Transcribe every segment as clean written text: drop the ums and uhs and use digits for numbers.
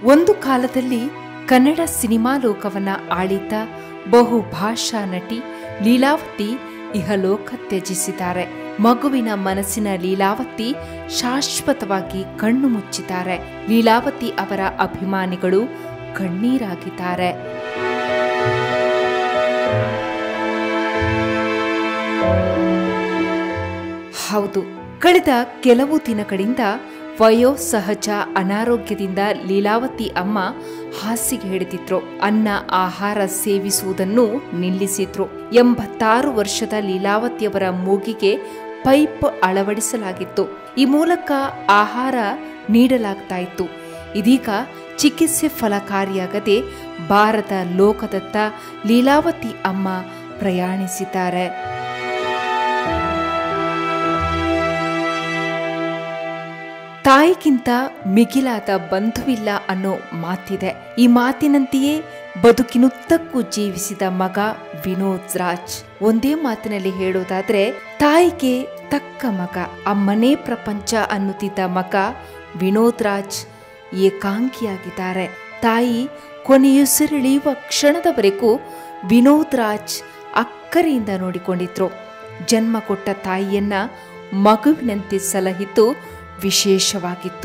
ಒಂದು ಕಾಲದಲ್ಲಿ ಕನ್ನಡ ಸಿನಿಮಾ ಲೋಕವನ್ನ ಆಳಿದ್ದ ಬಹುಭಾಷಾ ನಟಿ ಲೀಲಾವತಿ ಇಹಲೋಕ ತ್ಯಜಿಸಿದ್ದಾರೆ. ಮಗುವಿನ ಮನಸ್ಸಿನ ಲೀಲಾವತಿ ಶಾಶ್ವತವಾಗಿ ಕಣ್ಣು ಮುಚ್ಚಿದ್ದಾರೆ. ಲೀಲಾವತಿ ಅವರ ಅಭಿಮಾನಿಗಳು ಕಣ್ಣೀರಾಗಿದ್ದಾರೆ. ಹೌದು, ಕಳೆದ ಕೆಲವು ದಿನಗಳಿಂದ ವಯೋಸಹಜ ಅನಾರೋಗ್ಯದಿಂದ ಲೀಲಾವತಿ ಅಮ್ಮ ಹಾಸಿಗೆ ಹಿಡಿದಿದ್ರು. ಅನ್ನ ಆಹಾರ ಸೇವಿಸುವುದನ್ನು ನಿಲ್ಲಿಸಿದ್ರು. 86 ವರ್ಷದ ಲೀಲಾವತಿಯವರ ಮೂಗಿಗೆ ಪೈಪ್ ಅಳವಡಿಸಲಾಗಿತ್ತು. ಈ ಮೂಲಕ ಆಹಾರ ನೀಡಲಾಗ್ತಾ ಇತ್ತು. ಇದೀಗ ಚಿಕಿತ್ಸೆ ಫಲಕಾರಿಯಾಗದೆ ಭಾರತ ಲೋಕದತ್ತ ಲೀಲಾವತಿ ಅಮ್ಮ ಪ್ರಯಾಣಿಸಿದ್ದಾರೆ. ತಾಯಿಗಿಂತ ಮಿಗಿಲಾದ ಬಂಧುವಿಲ್ಲ ಅನ್ನೋ ಮಾತಿದೆ. ಈ ಮಾತಿನಂತೆಯೇ ಬದುಕಿನುದ್ದಕ್ಕೂ ಜೀವಿಸಿದ ಮಗ ವಿನೋದ್ ರಾಜ್. ಒಂದೇ ಮಾತಿನಲ್ಲಿ ಹೇಳೋದಾದ್ರೆ, ತಾಯಿಗೆ ತಕ್ಕ ಮಗ, ಅಮ್ಮನೇ ಪ್ರಪಂಚ ಅನ್ನುತ್ತಿದ್ದ ಮಗ ವಿನೋದ್ ರಾಜ್ ಏಕಾಂಗಿಯಾಗಿದ್ದಾರೆ. ತಾಯಿ ಕೊನೆಯುಸಿರೆಳೆಯುವ ಕ್ಷಣದವರೆಗೂ ವಿನೋದ್ ರಾಜ್ ಅಕ್ಕರೆಯಿಂದ ನೋಡಿಕೊಂಡಿದ್ರು. ಜನ್ಮ ಕೊಟ್ಟ ತಾಯಿಯನ್ನ ಮಗುವಿನಂತೆ ಸಲಹಿದ್ದು ವಿಶೇಷವಾಗಿತ್ತು.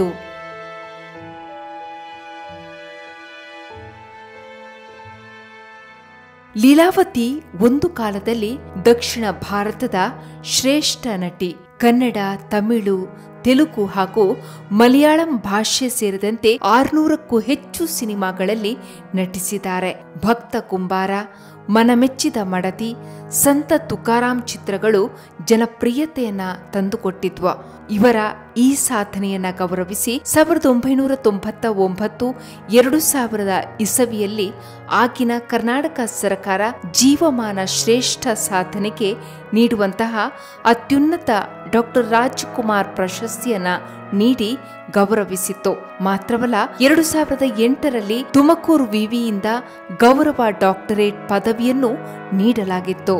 ಲೀಲಾವತಿ ಒಂದು ಕಾಲದಲ್ಲಿ ದಕ್ಷಿಣ ಭಾರತದ ಶ್ರೇಷ್ಠ ನಟಿ. ಕನ್ನಡ, ತಮಿಳು, ತೆಲುಗು ಹಾಗೂ ಮಲಯಾಳಂ ಭಾಷೆ ಸೇರಿದಂತೆ 600ಕ್ಕೂ ಹೆಚ್ಚು ಸಿನಿಮಾಗಳಲ್ಲಿ ನಟಿಸಿದ್ದಾರೆ. ಭಕ್ತ ಕುಂಬಾರ, ಮನಮೆಚ್ಚಿದ ಮಡದಿ, ಸಂತ ತುಕಾರಾಂ ಚಿತ್ರಗಳು ಜನಪ್ರಿಯತೆಯನ್ನ ತಂದುಕೊಟ್ಟಿದ್ವು. ಇವರ ಈ ಸಾಧನೆಯನ್ನ ಗೌರವಿಸಿ 1999, 2000 ಇಸವಿಯಲ್ಲಿ ಆಗಿನ ಕರ್ನಾಟಕ ಸರ್ಕಾರ ಜೀವಮಾನ ಶ್ರೇಷ್ಠ ಸಾಧನೆಗೆ ನೀಡುವಂತಹ ಅತ್ಯುನ್ನತ ಡಾಕ್ಟರ್ ರಾಜ್ಕುಮಾರ್ ಪ್ರಶಸ್ತಿಯನ್ನ ನೀಡಿ ಗೌರವಿಸಿತ್ತು. ಮಾತ್ರವಲ್ಲ, 2008ರಲ್ಲಿ ತುಮಕೂರು ವಿವಿಯಿಂದ ಗೌರವ ಡಾಕ್ಟರೇಟ್ ಪದವಿಯನ್ನು ನೀಡಲಾಗಿತ್ತು.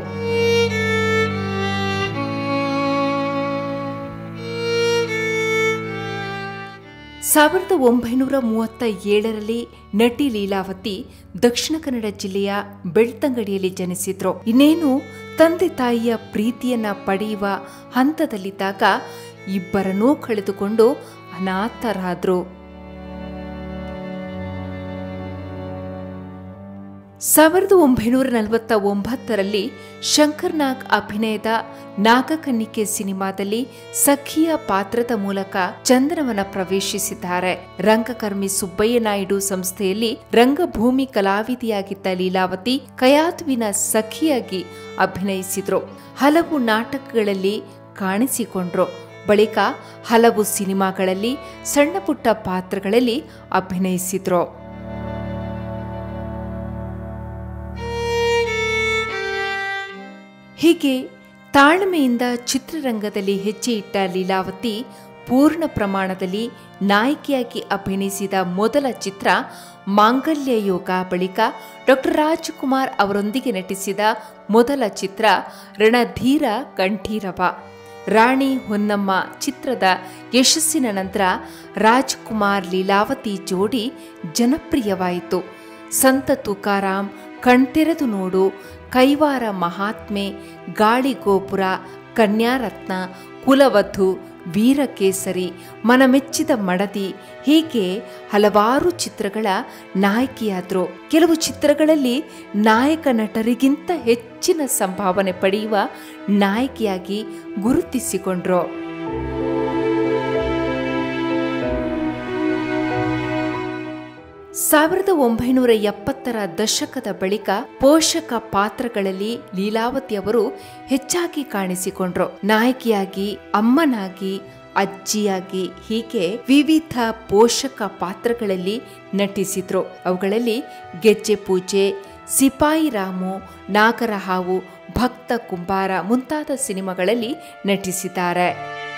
1937ರಲ್ಲಿ ನಟಿ ಲೀಲಾವತಿ ದಕ್ಷಿಣ ಕನ್ನಡ ಜಿಲ್ಲೆಯ ಬೆಳ್ತಂಗಡಿಯಲ್ಲಿ ಜನಿಸಿದ್ರು. ಇನ್ನೇನು ತಂದೆ ತಾಯಿಯ ಪ್ರೀತಿಯನ್ನ ಪಡೆಯುವ ಹಂತದಲ್ಲಿದ್ದಾಗ ಇಬ್ಬರನ್ನೂ ಕಳೆದುಕೊಂಡು ಅನಾಥರಾದ್ರು. 1949ರಲ್ಲಿ ಶಂಕರ್ ನಾಗ್ ಅಭಿನಯದ ನಾಗಕನ್ನಿಕೆ ಸಿನಿಮಾದಲ್ಲಿ ಸಖಿಯ ಪಾತ್ರದ ಮೂಲಕ ಚಂದನವನ ಪ್ರವೇಶಿಸಿದ್ದಾರೆ. ರಂಗಕರ್ಮಿ ಸುಬ್ಬಯ್ಯ ನಾಯ್ಡು ಸಂಸ್ಥೆಯಲ್ಲಿ ರಂಗಭೂಮಿ ಕಲಾವಿದೆಯಾಗಿದ್ದ ಲೀಲಾವತಿ ಕಯಾತುವಿನ ಸಖಿಯಾಗಿ ಅಭಿನಯಿಸಿದ್ರು. ಹಲವು ನಾಟಕಗಳಲ್ಲಿ ಕಾಣಿಸಿಕೊಂಡ್ರು. ಬಳಿಕ ಹಲವು ಸಿನಿಮಾಗಳಲ್ಲಿ ಸಣ್ಣ ಪುಟ್ಟ ಪಾತ್ರಗಳಲ್ಲಿ ಅಭಿನಯಿಸಿದ್ರು. ಹೀಗೆ ತಾಳ್ಮೆಯಿಂದ ಚಿತ್ರರಂಗದಲ್ಲಿ ಹೆಜ್ಜೆ ಇಟ್ಟ ಲೀಲಾವತಿ ಪೂರ್ಣ ಪ್ರಮಾಣದಲ್ಲಿ ನಾಯಕಿಯಾಗಿ ಅಭಿನಯಿಸಿದ ಮೊದಲ ಚಿತ್ರ ಮಾಂಗಲ್ಯ ಯೋಗ. ಬಳಿಕ ಡಾಕ್ಟರ್ ರಾಜ್ಕುಮಾರ್ ಅವರೊಂದಿಗೆ ನಟಿಸಿದ ಮೊದಲ ಚಿತ್ರ ರಣಧೀರ ಕಂಠೀರವ. ರಾಣಿ ಹೊನ್ನಮ್ಮ ಚಿತ್ರದ ಯಶಸ್ಸಿನ ನಂತರ ರಾಜ್ಕುಮಾರ್ ಲೀಲಾವತಿ ಜೋಡಿ ಜನಪ್ರಿಯವಾಯಿತು. ಸಂತ ತುಕಾರಾಂ, ಕಣ್ತೆರೆದು ನೋಡು, ಕೈವಾರ ಮಹಾತ್ಮೆ, ಗಾಳಿಗೋಪುರ, ಕನ್ಯಾರತ್ನ, ಕುಲವಧು, ವೀರಕೇಸರಿ, ಮನಮೆಚ್ಚಿದ ಮಡದಿ ಹೀಗೆ ಹಲವಾರು ಚಿತ್ರಗಳ ನಾಯಕಿಯಾದ್ರು. ಕೆಲವು ಚಿತ್ರಗಳಲ್ಲಿ ನಾಯಕ ನಟರಿಗಿಂತ ಹೆಚ್ಚಿನ ಸಂಭಾವನೆ ಪಡೆಯುವ ನಾಯಕಿಯಾಗಿ ಗುರುತಿಸಿಕೊಂಡ್ರು. 1970ರ ದಶಕದ ಬಳಿಕ ಪೋಷಕ ಪಾತ್ರಗಳಲ್ಲಿ ಲೀಲಾವತಿ ಅವರು ಹೆಚ್ಚಾಗಿ ಕಾಣಿಸಿಕೊಂಡ್ರು. ನಾಯಕಿಯಾಗಿ, ಅಮ್ಮನಾಗಿ, ಅಜ್ಜಿಯಾಗಿ ಹೀಗೆ ವಿವಿಧ ಪೋಷಕ ಪಾತ್ರಗಳಲ್ಲಿ ನಟಿಸಿದ್ರು. ಅವುಗಳಲ್ಲಿ ಗೆಜ್ಜೆ ಪೂಜೆ, ಸಿಪಾಯಿ ರಾಮು, ನಾಗರಹಾವು, ಭಕ್ತ ಕುಂಬಾರ ಮುಂತಾದ ಸಿನಿಮಾಗಳಲ್ಲಿ ನಟಿಸಿದ್ದಾರೆ.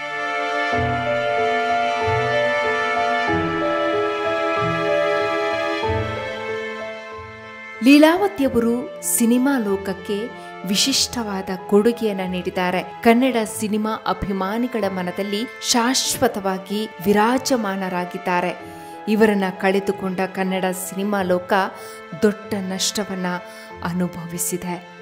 ಲೀಲಾವತಿಯವರು ಸಿನಿಮಾ ಲೋಕಕ್ಕೆ ವಿಶಿಷ್ಟವಾದ ಕೊಡುಗೆಯನ್ನು ನೀಡಿದ್ದಾರೆ. ಕನ್ನಡ ಸಿನಿಮಾ ಅಭಿಮಾನಿಗಳ ಮನದಲ್ಲಿ ಶಾಶ್ವತವಾಗಿ ವಿರಾಜಮಾನರಾಗಿದ್ದಾರೆ. ಇವರನ್ನ ಕಳೆದುಕೊಂಡ ಕನ್ನಡ ಸಿನಿಮಾ ಲೋಕ ದೊಡ್ಡ ನಷ್ಟವನ್ನ ಅನುಭವಿಸಿದೆ.